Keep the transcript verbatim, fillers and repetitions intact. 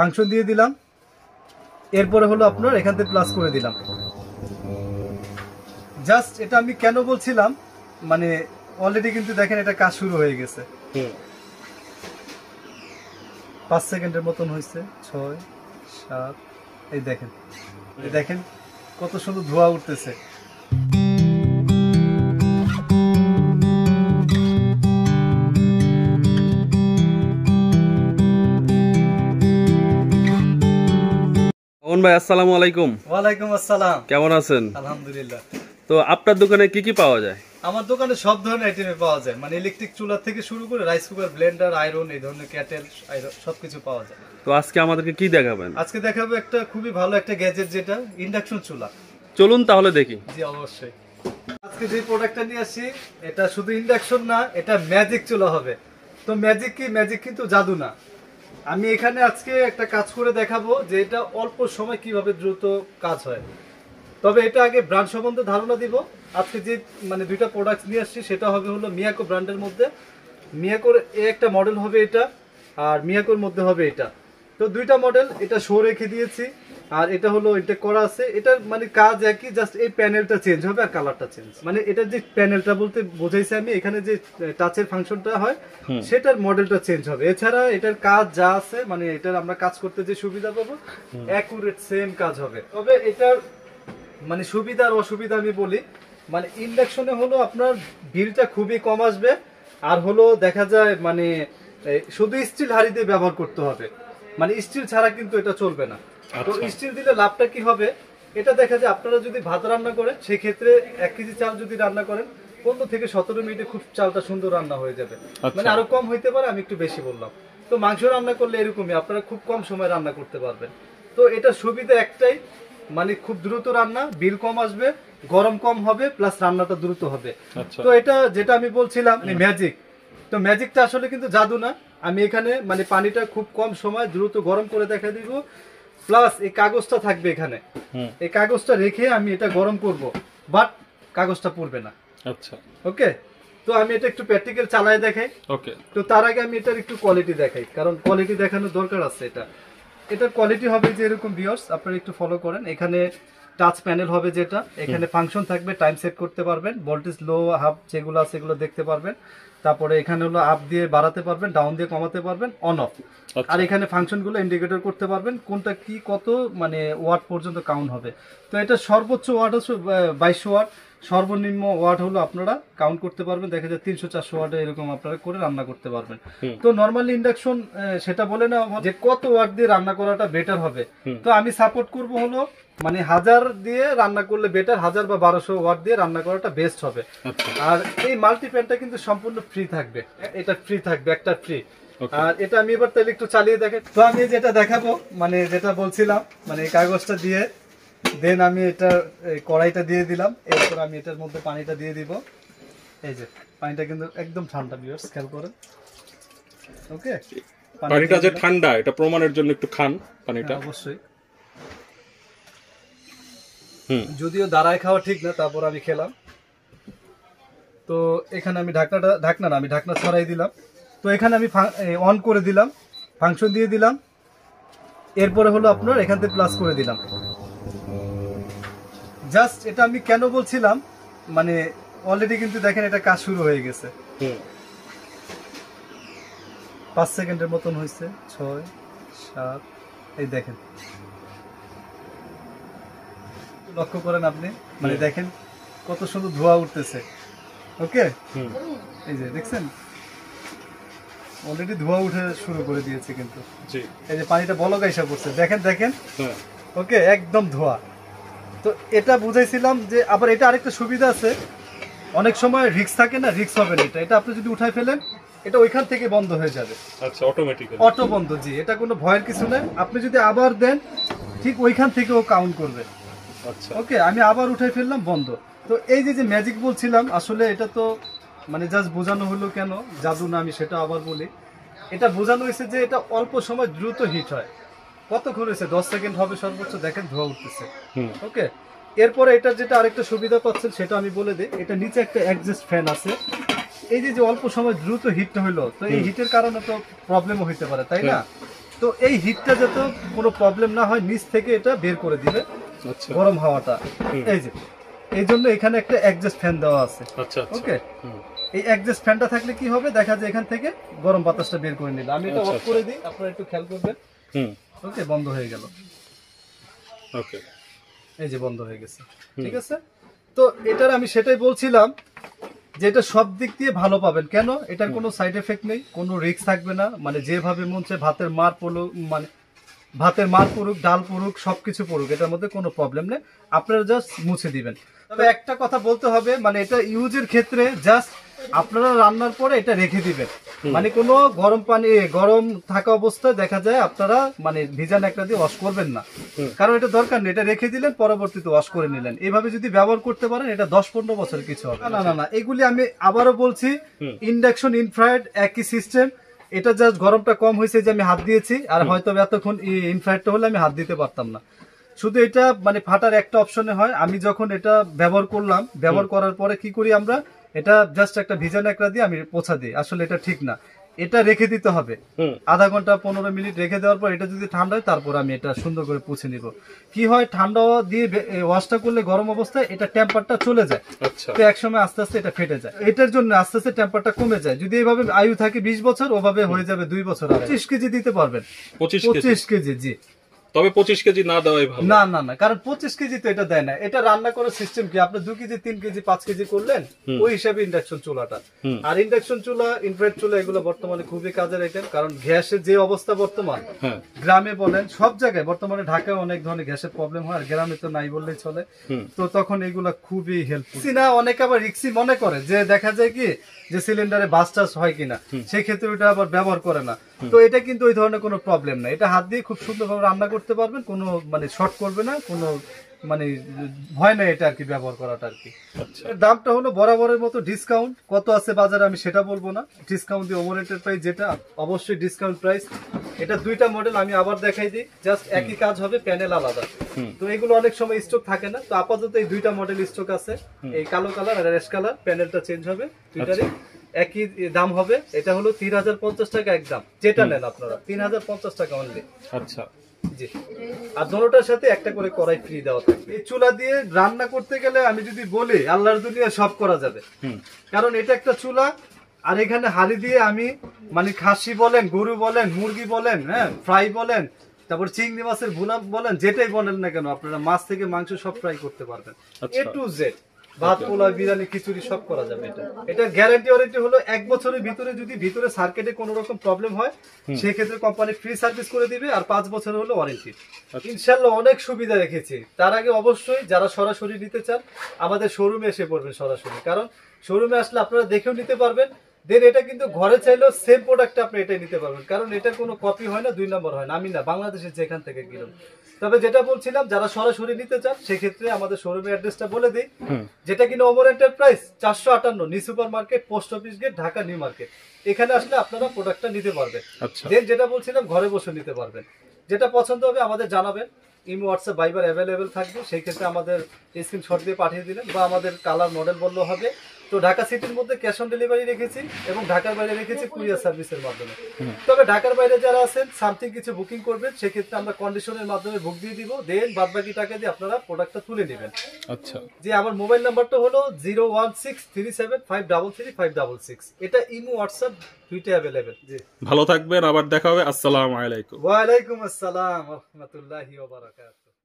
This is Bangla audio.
ফাংশন দিয়ে দিলাম, এরপরে হলো আপনার এখান থেকে প্লাস করে দিলাম। জাস্ট এটা আমি কেন বলছিলাম, মানে অলরেডি কিন্তু দেখেন এটা কাজ শুরু হয়ে গেছে। পাঁচ সেকেন্ডের মতন হয়েছে, ছয় সাত, এই দেখেন এই দেখেন কত সুন্দর ধোঁয়া উঠতেছে। ভাই আসসালামু আলাইকুম। ওয়ালাইকুম আসসালাম। কেমন আছেন? আলহামদুলিল্লাহ। তো আপনার দোকানে কি কি পাওয়া যায়? আমার দোকানে সব ধরনের আইটেমে পাওয়া যায়, মানে ইলেকট্রিক চুলা থেকে শুরু করে রাইস কুকার, ব্লেন্ডার, আয়রন, এই ধরনের ক্যাটেল, সবকিছু পাওয়া যায়। তো আজকে আমাদেরকে কি দেখাবেন? আজকে দেখাবো একটা খুবই ভালো একটা গ্যাজেট, যেটা ইন্ডাকশন চুলা। চলুন তাহলে দেখি। জি অবশ্যই। আজকে যে প্রোডাক্টটা নিয়ে আসছি, এটা শুধু ইন্ডাকশন না, এটা ম্যাজিক চুলা হবে। তো ম্যাজিক কি? ম্যাজিক কিন্তু জাদু না। আমি এখানে আজকে একটা কাজ করে দেখাবো যে এটা অল্প সময় কিভাবে দ্রুত কাজ হয়। তবে এটা আগে ব্র্যান্ড সম্বন্ধে ধারণা দিব। আজকে যে মানে দুইটা প্রোডাক্ট নিয়ে আসছি সেটা হবে হলো মিয়াকো ব্র্যান্ডের মধ্যে। মিয়াকোর এ একটা মডেল হবে এটা, আর মিয়াকোর মধ্যে হবে এটা। তো দুইটা মডেল, এটা শো রেখে দিয়েছি, আর এটা হলো এটা করা আছে। এটার মানে কাজ একই, জাস্ট এই প্যানেলটা চেঞ্জ হবে আর কালারটা চেঞ্জ। মানে এটার যে প্যানেলটা বলতে বোঝাইছি আমি, এখানে যে টাচের ফাংশনটা হয় সেটার মডেলটা চেঞ্জ হবে। এছাড়া এটার কাজ যা আছে, মানে এটার আমরা কাজ করতে যে সুবিধা পাবো অ্যাকুরেট সেম কাজ হবে। তবে এটার মানে সুবিধা আর অসুবিধা আমি বলি। মানে ইন্ডাকশনে হলো আপনার বিলটা খুবই কম আসবে, আর হলো দেখা যায় মানে শুধু স্টিল হাঁড়ি দিয়ে ব্যবহার করতে হবে, মানে স্টিল ছাড়া কিন্তু এটা চলবে না। তো স্টিল দিলে লাভটা কি হবে, এটা দেখা যায় আপনারা যদি ভাত রান্না করেন সেই ক্ষেত্রে এক কেজি চাল যদি রান্না করেন পনেরো থেকে সতেরো মিনিটে খুব চালটা সুন্দর রান্না হয়ে যাবে। মানে আরো কম হইতে পারে, আমি একটু বেশি বললাম। তো মাংস রান্না করলে এরকমই, আপনারা খুব কম সময় রান্না করতে পারবেন। তো এটা সুবিধা একটাই, মানে খুব দ্রুত রান্না, বিল কম আসবে, গরম কম হবে, প্লাস রান্নাটা দ্রুত হবে। তো এটা যেটা আমি বলছিলাম ম্যাজিক, তো ম্যাজিকটা আসলে কিন্তু জাদু না। আমি এখানে মানে পানিটা খুব কম সময় দ্রুত গরম করে দেখা দিব, প্লাস এই কাগজটা থাকবে এখানে, এই কাগজটা রেখে আমি এটা গরম করব, বাট কাগজটা পড়বে না। আচ্ছা ওকে। তো আমি এটা একটু প্র্যাকটিক্যাল চালায় দেখাই। ওকে। তো তার আগে আমি এটার একটু কোয়ালিটি দেখাই, কারণ কোয়ালিটি দেখানোর দরকার আছে। এটা এটার কোয়ালিটি হবে যে এরকম ভিউয়ার্স, আপনারা একটু ফলো করেন। এখানে টাচ প্যানেল হবে, যেটা এখানে ফাংশন থাকবে, টাইম সেট করতে পারবেন, ভোল্টেজ লো হাফ যেগুলো আছে সেগুলো দেখতে পারবেন। তারপরে এখানে হলো আপ দিয়ে বাড়াতে পারবেন, ডাউন দিয়ে কমাতে পারবেন, অন অফ। আর এখানে ফাংশনগুলো ইন্ডিকেটর করতে পারবেন, কোনটা কি কত মানে ওয়াট পর্যন্ত কাউন্ট হবে। তো এটা সর্বোচ্চ ওয়াট হচ্ছে বাইশশো ওয়াট, সর্বনিম্ন ওয়াট হলো আপনারা কাউন্ট করতে পারবেন। দেখা যায় তিনশো চারশো ওয়াটে এরকম আপনারা করে রান্না করতে পারবেন। তো নর্মালি ইন্ডাকশন সেটা বলে না যে কত ওয়াট দিয়ে রান্না করাটা বেটার হবে। তো আমি সাপোর্ট করব হলো মানে হাজার দিয়ে রান্না করলে বেটার, হাজার বা বারোশো ওয়াট দিয়ে রান্না করাটা বেস্ট হবে। আর এই মাল্টিপ্যানটা কিন্তু সম্পূর্ণ ফ্রি থাকবে, এটা ফ্রি থাকবে, একটা ফ্রি। আর এটা আমি এবার তাহলে একটু চালিয়ে দেখাই। তো আমি যেটা দেখাবো, মানে যেটা বলছিলাম, মানে এই কাগজটা দিয়ে দেন আমি এটা কড়াইটা দিয়ে দিলাম, এরপর আমি এটার মধ্যে পানিটা দিয়ে দিব। এই যে পানিটা কিন্তু একদম ঠান্ডা, ভিউয়ার্স খেয়াল করেন। ওকে, পানিটা যে ঠান্ডা এটা প্রমাণের জন্য একটু খান পানিটা। অবশ্যই, যদিও দাঁড়ায় খাওয়া ঠিক না, তারপর আমি খেলাম। তো এখানে আমি ঢাকনাটা ঢাকনা না আমি ঢাকনা ছড়াই দিলাম। তো এখানে আমি অন করে দিলাম, ফাংশন দিয়ে দিলাম, এরপরে হলো আপনার এখান থেকে প্লাস করে দিলাম। জাস্ট এটা আমি কেন বলছিলাম, মানে অলরেডি কিন্তু দেখেন এটা কাজ শুরু হয়ে গেছে। পাঁচ সেকেন্ডের মতন হয়েছে, ছয় সাত, এই দেখেন লক্ষ্য করেন আপনি, মানে দেখেন কত সুন্দর ধোঁয়া উঠতেছে। ওকে, এই যে দেখছেন অলরেডি ধোঁয়া উঠে শুরু করে দিয়েছে, কিন্তু এই যে পানিটা বলক আইসা পড়ছে, দেখেন দেখেন। ওকে, একদম ধোঁয়া। তো এটা বুঝাইছিলাম যে আবার এটা আরেকটা সুবিধা আছে, অনেক সময় রিস্ক থাকে না, রিস্ক হবে না। এটা এটা আপনি যদি উঠাই ফেলেন এটা ওইখান থেকে বন্ধ হয়ে যাবে। আচ্ছা, অটোমেটিক্যালি অটো বন্ধ। জি, এটা কোনো ভয়ের কিছু নেই। আপনি যদি আবার দেন ঠিক ওইখান থেকে ও কাউন্ট করবে। আচ্ছা ওকে, আমি আবার উঠাই ফেললাম, বন্ধ। তো এই যে যে ম্যাজিক বলছিলাম, আসলে এটা তো মানে জাস্ট বোঝানো হলো, কেন জাদু না আমি সেটা আবার বলি। এটা বোঝানো হয়েছে যে এটা অল্প সময় দ্রুত হিট হয়। কতক্ষণ হয়েছে? দশ সেকেন্ড হবে সর্বোচ্চ, দেখেন ধোঁয়া উঠতেছে। ওকে, এরপরে এটা যেটা আরেকটা সুবিধা পাচ্ছেন সেটা আমি বলে দিই। এটা নিচে একটা অ্যাডজাস্ট ফ্যান আছে। এই যে যে অল্প সময় দ্রুত হিটটা হইলো, তো এই হিটের কারণে তো প্রবলেমও হইতে পারে, তাই না? তো এই হিটটা যাতে কোনো প্রবলেম না হয় নিচ থেকে এটা বের করে দিবে আচ্ছা গরম হাওয়াটা। এই যে এই জন্য এখানে একটা অ্যাডজাস্ট ফ্যান দেওয়া আছে। আচ্ছা আচ্ছা ওকে, হুম, এই অ্যাডজাস্ট ফ্যানটা থাকলে কি হবে, দেখা যায় এখান থেকে গরম বাতাসটা বের করে নিল। আমি এটা আচ্ছা, অফ করে দিই, আপনারা একটু খেয়াল করবেন। হুম, ওকে, বন্ধ হয়ে গেল। ওকে এই যে বন্ধ হয়ে গেছে, ঠিক আছে। তো এটার আমি সেটাই বলছিলাম যে এটা সব দিক দিয়ে ভালো পাবেন। কেন? এটার কোনো সাইড এফেক্ট নেই, কোনো রিস্ক থাকবে না। মানে যেভাবে মন চায় ভাতের মার পড়ুক, মানে ভাতের মার পড়ুক, ডাল পড়ুক, সবকিছু পড়ুক, এটার মধ্যে কোনো প্রবলেম নেই। আপনারা জাস্ট মুছে দিবেন। তবে একটা কথা বলতে হবে, মানে এটা ইউজের ক্ষেত্রে জাস্ট আপনারা রান্নার পরে এটা রেখে দিবেন। মানে কোনো গরম পানি, গরম থাকা অবস্থায় দেখা যায় আপনারা মানে ভিজা ন্যাকড়া দিয়ে ওয়াশ করবেন না, কারণ এটা দরকার নেই। এটা রেখে দিলেন, পরবর্তীতে ওয়াশ করে নিলেন। এইভাবে যদি ব্যবহার করতে পারেন, এটা দশ পনেরো বছর কিছু হবে না। না না এগুলি আমি আবারও বলছি, ইন্ডাকশন ইনফ্রারেড একই সিস্টেম। এটা জাস্ট গরমটা কম হয়েছে যে আমি হাত দিয়েছি, আর হয়তো এতক্ষণ ইনফ্রারেডটা হলে আমি হাত দিতে পারতাম না। শুধু এটা মানে ফাটার একটা অপশনে হয়। আমি যখন এটা ব্যবহার করলাম, ব্যবহার করার পরে কি করি আমরা, এটা জাস্ট একটা ভিজা ন্যাকড়া দিয়ে আমি পোছা দিই। আসলে এটা ঠিক না, এটা রেখে দিতে হবে আধা ঘন্টা পনেরো মিনিট রেখে দেওয়ার পর এটা যদি ঠান্ডা হয়, তারপর আমি এটা সুন্দর করে পুছে নিব। কি হয়, ঠান্ডা দিয়ে ওয়াশটা করলে গরম অবস্থায় এটা টেম্পারটা চলে যায়, আচ্ছা তো একসময় আস্তে আস্তে এটা ফেটে যায়। এটার জন্য আস্তে আস্তে টেম্পারটা কমে যায়। যদি এইভাবে আয়ু থাকে বিশ বছর, ওভাবে হয়ে যাবে দুই বছর। আর পঁচিশ কেজি দিতে পারবেন। পঁচিশ কেজি পঁচিশ কেজি জি। তবে পঁচিশ কেজি না দেওয়াই ভালো। না না না কারণ পঁচিশ কেজি তো এটা দেয় না। এটা রান্না করার সিস্টেম কি, আপনি দু কেজি তিন কেজি পাঁচ কেজি করলেন, ওই হিসাবে ইন্ডাকশন চুলাটা। আর ইন্ডাকশন চুলা, ইনফ্রারেড চুলা, এগুলো বর্তমানে খুবই কাজের আইটেম। কারণ গ্যাসের যে অবস্থা বর্তমান, হ্যাঁ গ্রামে বলেন সব জায়গায়, বর্তমানে ঢাকায় অনেক ধরনের গ্যাসের প্রবলেম হয়, আর গ্রামে তো নাই বললেই চলে। তো তখন এগুলা খুবই হেল্পফুল। না অনেকে আবার রিক্সি মনে করে, যে দেখা যায় কি যে সিলিন্ডারে বাস টাস হয় কিনা, সেই ক্ষেত্রে ওটা আবার ব্যবহার করে না। তো এটা কিন্তু ওই ধরনের কোনো প্রবলেম না। এটা হাত দিয়ে খুব সুন্দরভাবে রান্না করতে পারবেন, কোনো মানে শর্ট করবে না, কোনো মানে ভয় নাই এটা আর কি ব্যবহার করাটা আর কি। এর দামটা হলো বরাবরের মতো ডিসকাউন্ট। কত আছে বাজারে আমি সেটা বলবো না, ডিসকাউন্ট দিয়ে ওমরেটের প্রাইস যেটা, অবশ্যই ডিসকাউন্ট প্রাইস। এটা দুইটা মডেল আমি আবার দেখাই দিই, জাস্ট একই কাজ হবে, প্যানেল আলাদা। তো এগুলো অনেক সময় স্টক থাকে না, তো আপাতত এই দুইটা মডেল স্টক আছে, এই কালো কালার আর রেড কালার। প্যানেলটা চেঞ্জ হবে দুইটারই, একই দাম হবে। এটা হলো তিন হাজার পঞ্চাশ টাকা একদম, যেটা নেন আপনারা তিন হাজার পঞ্চাশ টাকা অনলি। আচ্ছা জি, আর দোনোটার সাথে একটা করে কড়াই ফ্রি দেওয়া থাকবে। এই চুলা দিয়ে রান্না করতে গেলে আমি যদি বলি, আল্লাহর দুনিয়া সব করা যাবে। কারণ এটা একটা চুলা, আর এখানে হাড়ি দিয়ে আমি মানে খাসি বলেন, গরু বলেন, মুরগি বলেন, হ্যাঁ ফ্রাই বলেন, তারপর চিংড়ি মাছের ভুনা বলেন, যেটাই বলেন না কেন, আপনারা মাছ থেকে মাংস সব ফ্রাই করতে পারবেন, এ টু জেড। ভাত, পোলাও, বিরিয়ানি, খিচুড়ি সব করা যাবে। এটা এটা গ্যারান্টি ওয়ারেন্টি হলো এক বছরের ভিতরে যদি ভিতরে সার্কিটে কোনো রকম প্রবলেম হয়, সেই ক্ষেত্রে কোম্পানি ফ্রি সার্ভিস করে দিবে, আর পাঁচ বছর হলো ওয়ারেন্টি। ইনশাআল্লাহ অনেক সুবিধা রেখেছি। তার আগে অবশ্যই যারা সরাসরি নিতে চান, আমাদের শোরুমে এসে পড়বেন সরাসরি, কারণ শোরুমে আসলে আপনারা দেখেও নিতে পারবেন। দেন এটা কিন্তু ঘরে চাইলেও সেম প্রোডাক্ট আপনি এটাই নিতে পারবেন, কারণ এটার কোনো কপি হয় না, দুই নম্বর হয় না। আমি না, বাংলাদেশের যেখান থেকে কিনুন। তবে যেটা বলছিলাম, যারা সরাসরি নিতে চান, সেক্ষেত্রে আমাদের শোরুমের অ্যাড্রেসটা বলে দিই। যেটা কিনা ওমর এন্টারপ্রাইজ, চারশো আটান্ন new super market, post office gate, Dhaka new market. এখানে আসলে আপনারা প্রোডাক্টটা নিতে পারবেন। দেন যেটা বলছিলাম, ঘরে বসে নিতে পারবেন। যেটা পছন্দ হবে আমাদের জানাবেন। ইমো, হোয়াটসঅ্যাপ, ভাইবার অ্যাভেলেবেল থাকবে। সেই ক্ষেত্রে আমাদের স্ক্রিনশট দিয়ে পাঠিয়ে দিলেন, বা আমাদের কালার মডেল বললেও হবে। তো ঢাকা সিটির মধ্যে ক্যাশ অন ডেলিভারি রেখেছি, এবং ঢাকার বাইরে রেখেছি কুরিয়ার সার্ভিসের মাধ্যমে। তবে ঢাকার বাইরে যারা আছেন, সামথিং কিছু বুকিং করবেন, সেক্ষেত্রে আমরা কন্ডিশনের মাধ্যমে বুক দিয়ে দিব। দেন বাদ বাকি টাকা দিয়ে আপনারা প্রোডাক্টটা তুলে নেবেন। আচ্ছা, যে আমার মোবাইল নাম্বারটা হলো zero one six three seven five double three five double six. এটা ইমো, হোয়াটসঅ্যাপ দুইটাই অ্যাভেলেবেল। জি, ভালো থাকবেন, আবার দেখা হবে। আসসালামু আলাইকুম। ওয়ালাইকুম আসসালাম ওয়া রাহমাতুল্লাহি ওয়া বারাকাতুহু।